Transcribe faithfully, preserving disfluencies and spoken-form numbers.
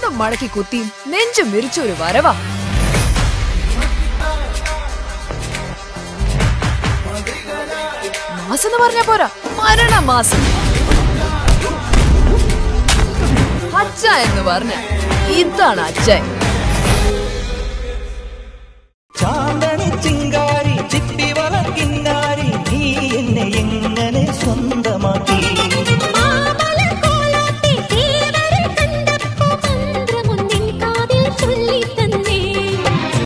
കണ്ണും മടക്കി കുത്തിയും നെഞ്ചും വിരിച്ചൊരു വരവാ. മാസം എന്ന് പറഞ്ഞ പോരാ, മരണമാസം. അച്ഛ എന്ന് പറഞ്ഞ ഇതാണ് അച്ഛൻ. ചാന്തണി ചിങ്കാരി ചിപ്പി വളക്കിന്നാരി നീ എന്നെ എങ്ങനെ സ്വന്തം